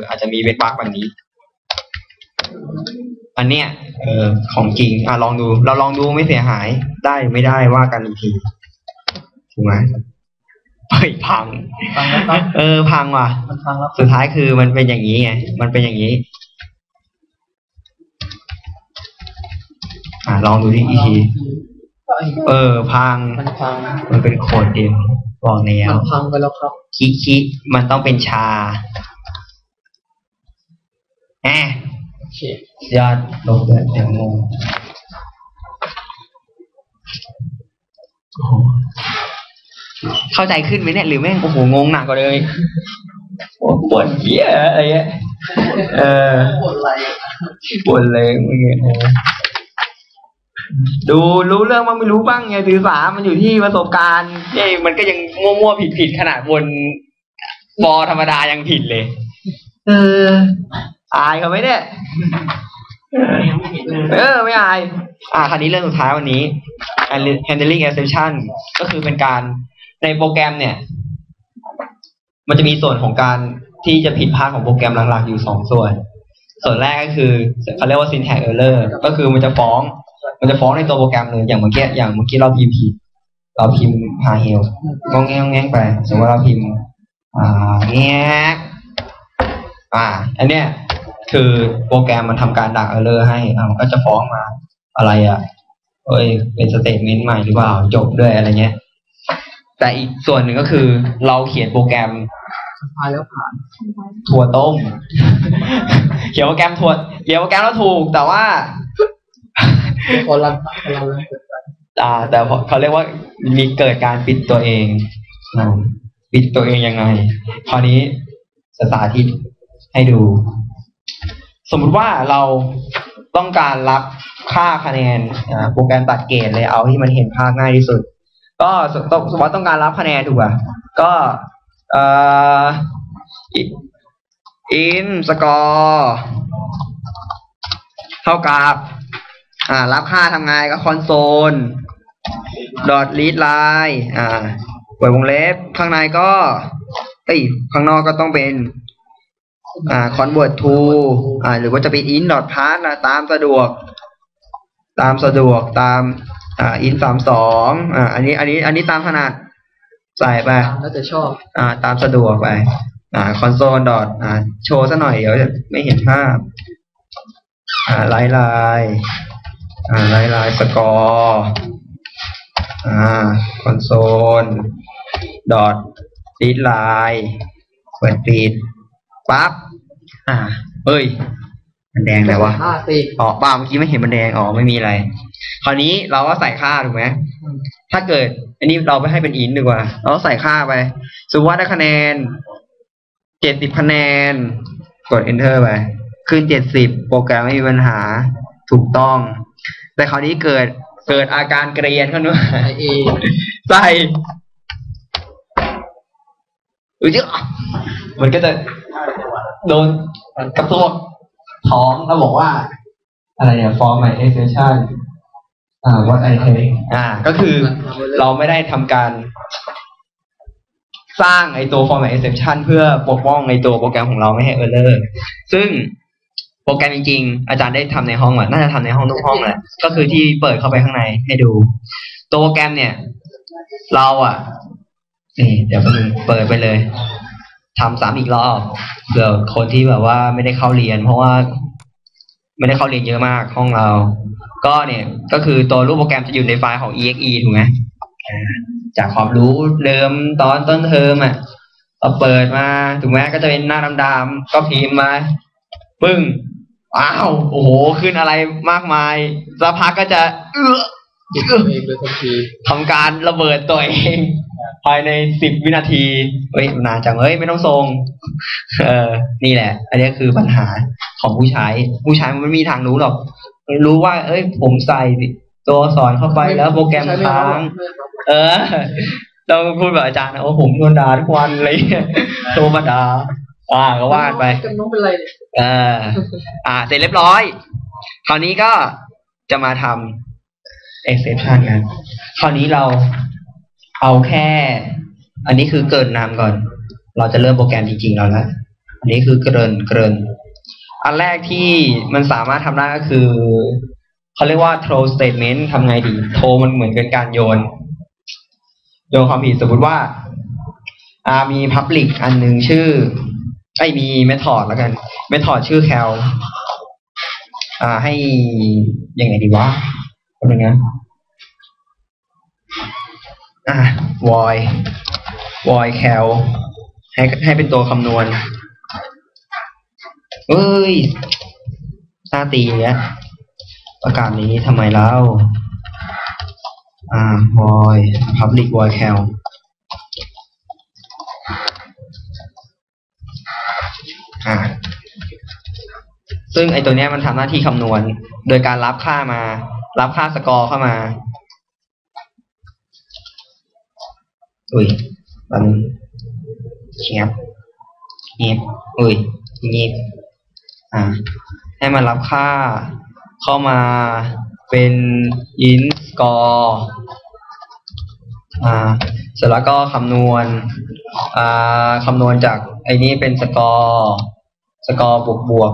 อาจจะมีเวทบั๊กแบบนี้อันเนี้ยของจริงลองดูเราลองดูไม่เสียหายได้ไม่ได้ว่ากันอีกทีถูกไหมเฮ้ยพังพังว่ะสุดท้ายคือมันเป็นอย่างนี้ไงมันเป็นอย่างนี้ลองดูที่อีกทีพังมันเป็นโคดเดียวบอกแล้วมันพังไปแล้วครับคิมันต้องเป็นชาญาติลงเดี๋ยวงงเข้าใจขึ้นไหมเนี่ยหรือแม่งโอ้โหงงหนักกว่าเลยปวดเหี้ยอะไรเงี้ยปวดเลยเมื่อกี้ดูรู้เรื่องมันไม่รู้บ้างไงสื่อสารมันอยู่ที่ประสบการณ์มันก็ยังมั่วๆผิดขนาดบนบอธรรมดายังผิดเลยอายเขาไหมเนี่ยไม่อายคราวนี้เรื่องสุดท้ายวันนี้ handling exception ก็คือเป็นการในโปรแกรมเนี่ยมันจะมีส่วนของการที่จะผิดพลาดของโปรแกรมหลักๆอยู่2ส่วนแรกก็คือเขาเรียกว่า syntax error ก็คือมันจะฟ้องในตัวโปรแกรมเลยอย่างเมื่อกี้เราพิมพ์ผิดเราพิมพ์ hell งงแงงไปสมมติว่าเราพิมพ์แงกอันเนี้ยคือโปรแกรมมันทำการดัก error ให้มันก็จะฟ้องมาอะไรเป็นสเตทเมนต์ใหม่หรือเปล่าจบด้วยอะไรเงี้ยแต่อีกส่วนหนึ่งก็คือเราเขียนโปรแกรมแล้วผ่านถั่วต้มเขียนโปรแกรมแล้วถูกแต่ว่าคนละแต่เขาเรียกว่ามีเกิดการปิดตัวเองปิดตัวเองยังไงคราวนี้สาธิตให้ดูสมมุติว่าเราต้องการรับค่าคะแนนโปรแกรมตัดเกรดเลยเอาที่มันเห็นภาพง่ายที่สุดก็สมมติต้องการรับคะแนนถูกป่ะก็in score เท่ากับรับค่าทำไงก็ console dot read line เปิดวงเล็บข้างในก็ข้างนอกก็ต้องเป็นconvert to หรือว่าจะเป็น int dot pass ตามสะดวกตามint 32อันนี้ตามถนัดใส่ไปแล้วจะชอบตามสะดวกไปconsole dot โชว์ซะหน่อยเดี๋ยวจะไม่เห็นภาพไลน์สกอร์console dot read line เปิดปิดปั๊บมันแดงแล้ววะป้าเมื่อกี้ไม่เห็นมันแดงไม่มีอะไรคราวนี้เราก็ใส่ค่าถูกไหมถ้าเกิดอันนี้เราไปให้เป็น int ดีกว่าเราใส่ค่าไปสมมติว่าได้คะแนน70คะแนนกด enter ไปขึ้น70โปรแกรมไม่มีปัญหาถูกต้องแต่คราวนี้เกิดอาการเกรียนขึ้นมาใส่มันก็จะโดนกระตุกท้องแล้วบอกว่าอะไรเนี่ย format exception what I take ก็คือเราไม่ได้ทำการสร้างไอตัว format exception เพื่อปกป้องในตัวโปรแกรมของเราไม่ให้ error ซึ่งโปรแกรมจริงๆอาจารย์ได้ทำในห้องน่าจะทำในห้องทุกห้องแหละก็คือที่เปิดเข้าไปข้างในให้ดูตัวโปรแกรมเนี่ยเราเดี๋ยวเปิดไปเลยทำซ้ำอีกรอบเผื่อคนที่แบบว่าไม่ได้เข้าเรียนเพราะว่าไม่ได้เข้าเรียนเยอะมากห้องเราก็เนี่ยก็คือตัวรูปโปรแกรมจะอยู่ในไฟล์ของ exe ถูกไหมจากความรู้เดิมตอนต้นเทอมเราเปิดมาถูกไหมก็จะเป็นหน้าดำๆก็พิมพ์มาปึ้งโอ้โหขึ้นอะไรมากมายสักพักก็จะทำการระเบิดตัวเองภายใน10 วินาทีนานจังไม่ต้องส่งนี่แหละอันนี้คือปัญหาของผู้ใช้มันไม่มีทางรู้หรอกรู้ว่าผมใส่ตัวสอนเข้าไปแล้วโปรแกรมค้างต้องพูดแบบอาจารย์นะว่าผมโดนด่าทุกวันเลยโทรมาด่าก็ว่าไปน้องเป็นไรเสร็จเรียบร้อยคราวนี้ก็จะมาทำ exception กันคราวนี้เราเอาแค่อันนี้คือเกิดนามก่อนเราจะเริ่มโปรแกรมจริงๆเราแล้วอันนี้คือเกริ่นอันแรกที่มันสามารถทำได้ก็คือเขาเรียกว่า throw statement ทำไงดี throw มันเหมือนเป็นการโยนความผิดสมมติว่ามี public อันหนึ่งชื่อมี method แล้วกัน method ชื่อ cal ให้ยังไงดีวะเป็นยังไงvoid cal ให้เป็นตัวคำนวณเอ้ยหน้าตีเนี้ยประกาศนี้ทำไมเล่าvoid public void cal ซึ่งไอตัวเนี้ยมันทำหน้าที่คำนวณโดยการรับค่าสกอร์เข้ามาตอนนี้เงียบให้มันรับค่าเข้ามาเป็น int score เสร็จแล้วก็คำนวณจากไอ้นี้เป็นสกอร์บวก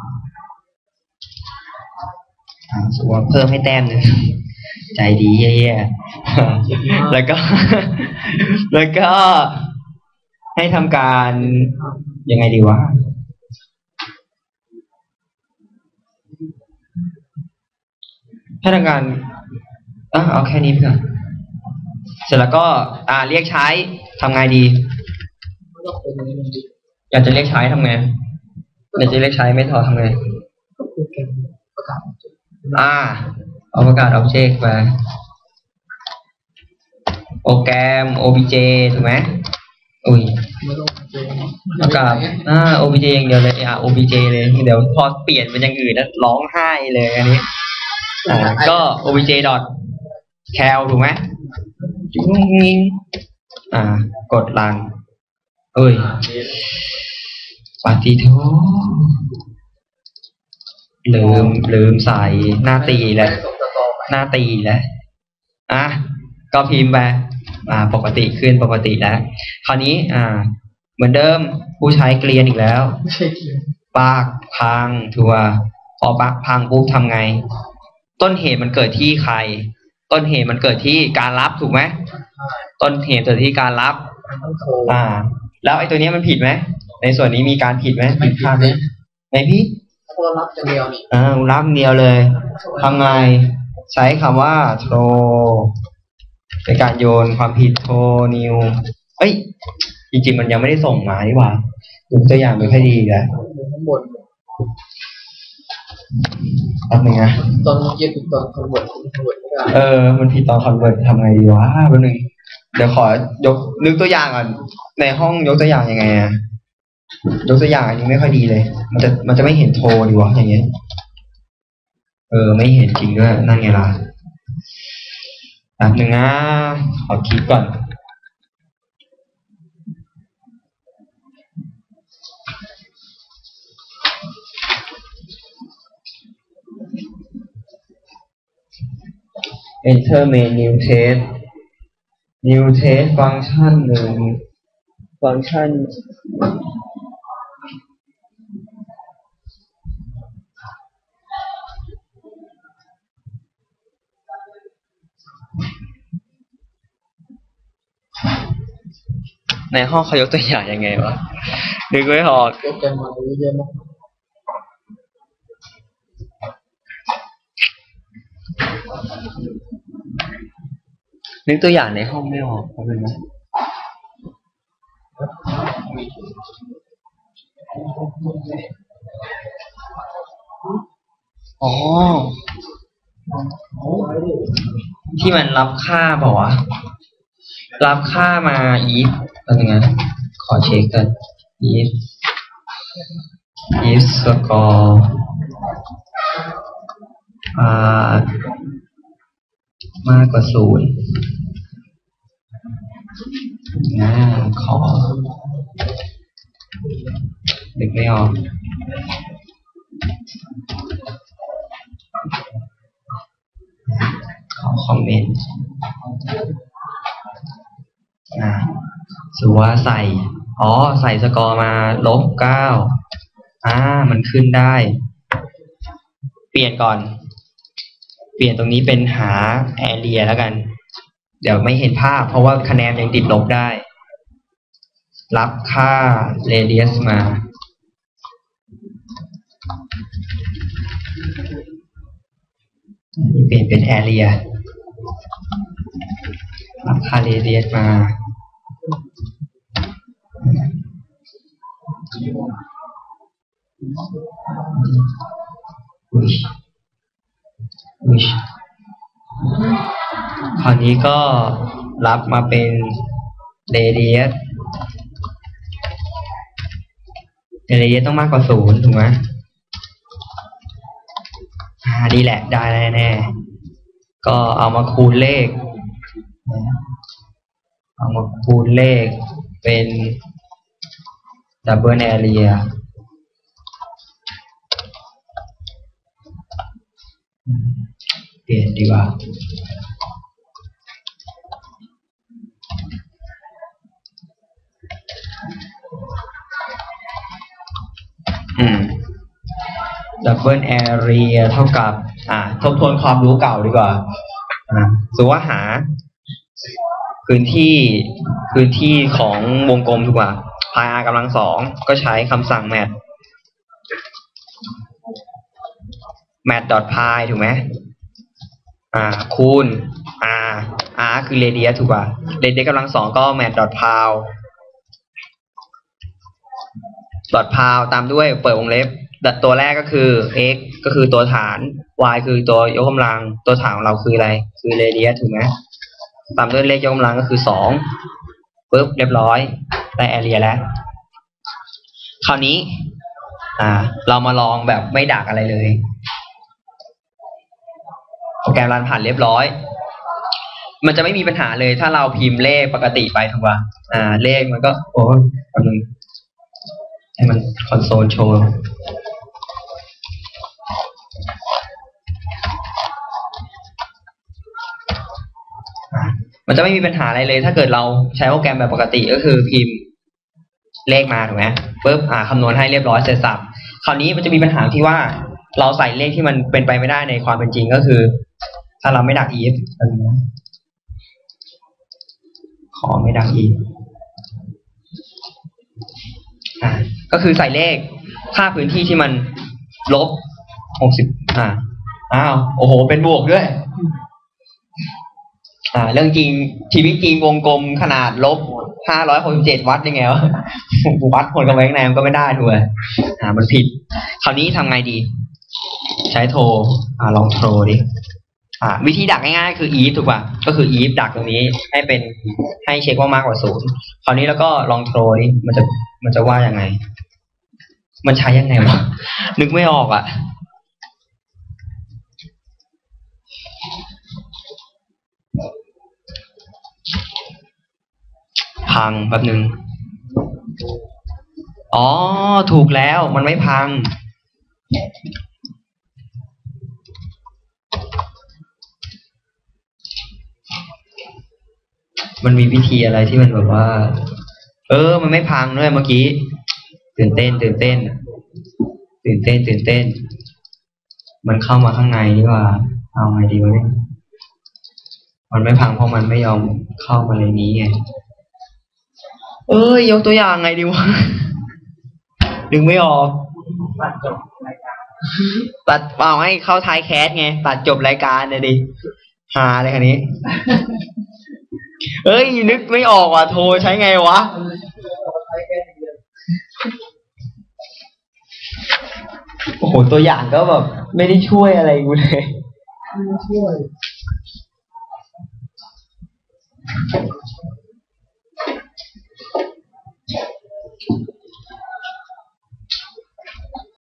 สมมติเพิ่มให้แต้มนึงใจดีแย่ๆแล้วก็ให้ทำการยังไงดีวะให้ทำการเอาแค่นี้เพื่อนเสร็จแล้วก็เรียกใช้ทำไงดีอยากจะเรียกใช้ทำไงอยากจะเรียกใช้ไม่ทำไงเอาประกาศ object มาโปรแกรม obj ถูกไหมประกาศobj อย่างเดียวเลย obj เลยเดี๋ยวพอเปลี่ยนเป็นอย่างอื่นแล้วร้องไห้เลยอันนี้ก็ obj cal ถูกไหมกดรันปาติโทลืมใส่หน้าตีแล้วก็พิมพ์ไปปกติขึ้นปกติแล้วคราวนี้เหมือนเดิมผู้ใช้เกลียนอีกแล้วปากพังทัวพอปากพังปุ๊บทำไงต้นเหตุมันเกิดที่ใครต้นเหตุมันเกิดที่การรับถูกไหมต้นเหตุเกิดที่การรับแล้วไอ้ตัวนี้มันผิดไหมในส่วนนี้มีการผิดไหมผิดพลาดไหมไม่ผิดรับอย่างเดียวนี่รับเดียวเลยทำไงใช้คำว่า throw เป็นการโยนความผิด throw new จริงๆมันยังไม่ได้ส่งมาดีกว่าดูตัวอย่างไม่ค่อยดีเลยข้างบนนึงนะตอนเย็นตอนคอนเวิร์ตมันผิดตอนคอนเวิร์ตทำไงดีวะแป๊บนึงเดี๋ยวขอยกนึกตัวอย่างก่อนในห้องยกตัวอย่างยังไงยกตัวอย่างอันนี้ไม่ค่อยดีเลยมันจะไม่เห็นโทรดีวะอย่างเงี้ยไม่เห็นจริงด้วยนั่นไงล่ะแป๊บนึงนะขอคิดก่อนenter main new test ฟังก์ชันหนึ่งฟังก์ชันในห้องเขายกตัวอย่างยังไงวะนึกไม่ออกโปรแกรมมาเยอะมากนึกตัวอย่างในห้องไม่ออกเป็นไหมที่มันรับค่าเปล่าวะรับค่ามา if อะไรเงี้ยขอเช็คกัน if score มากกว่า0ขอนึกไม่ออกขอคอมเมนต์สมมุติว่าใส่อ๋อใส่สกอร์มา-9มันขึ้นได้เปลี่ยนก่อนเปลี่ยนตรงนี้เป็นหาแอเรียแล้วกันเดี๋ยวไม่เห็นภาพเพราะว่าคะแนนยังติดลบได้รับค่าเรเดียสมาเปลี่ยนเป็นแอเรียรับค่าเรเดียสมาคราวนี้ก็รับมาเป็นเรเดียสต้องมากกว่า0ถูกไหมดีแหละได้แน่ๆก็เอามาคูณเลขเป็นดับเบิลแอเรียเปลี่ยนดีกว่าดับเบิลแอเรียเท่ากับทบทวนความรู้เก่าดีกว่าสมมติว่าหาพื้นที่ของวงกลมดีกว่าพาย r กำลัง2ก็ใช้คำสั่ง mat.py ถูกไหมคูณ r คือ radius ถูกป่ะ radius กำลัง2ก็ mat.py ตามด้วยเปิดวงเล็บตัวแรกก็คือ x ก็คือตัวฐาน y คือตัวยกกำลังตัวฐานของเราคืออะไรคือ radius ถูกไหมตามด้วยเลขยกกำลังก็คือ2ปึ๊บเรียบร้อยได้แอเรียแล้วคราวนี้เรามาลองแบบไม่ดักอะไรเลยโปรแกรมรันผ่านเรียบร้อยมันจะไม่มีปัญหาเลยถ้าเราพิมพ์เลขปกติไปถูกป่ะเลขมันก็แป๊บนึงให้มันคอนโซลโชว์มันจะไม่มีปัญหาอะไรเลยถ้าเกิดเราใช้โปรแกรมแบบปกติก็คือพิมพ์เลขมาถูกไหมปุ๊บคำนวณให้เรียบร้อยเสร็จสับคราวนี้มันจะมีปัญหาที่ว่าเราใส่เลขที่มันเป็นไปไม่ได้ในความเป็นจริงก็คือถ้าเราไม่ดัก if ขอไม่ดัก if ก็คือใส่เลขค่าพื้นที่ที่มัน-60โอ้โหเป็นบวกด้วยเรื่องจริงชีวิตจริงวงกลมขนาด-567วัดยังไงวะวัดผลกับแบงค์แนมก็ไม่ได้ถูกไหมมันผิดคราวนี้ทำไงดีใช้โทรลองโทรดิวิธีดักง่ายๆคือ if ถูกป่ะก็คือ if ดักตรงนี้ให้เช็คว่ามากกว่า0คราวนี้แล้วก็ลองโทรดิมันจะว่ายังไงมันใช้ยังไงวะนึกไม่ออกพังแป๊บนึงถูกแล้วมันไม่พังมันมีวิธีอะไรที่มันแบบว่ามันไม่พังด้วยเมื่อกี้ตื่นเต้นมันเข้ามาข้างในนี่ว่าเอาไงดีวะเนี่ยมันไม่พังเพราะมันไม่ยอมเข้ามาในนี้ไงยกตัวอย่างไงดีวะดึงไม่ออกตัดเอาให้เข้าท้ายแคสไงตัดจบรายการเลยดิหาเลยคันนี้นึกไม่ออกว่ะโทรใช้ไงวะโอ้โหตัวอย่างก็แบบไม่ได้ช่วยอะไรกูเลยไม่ช่วย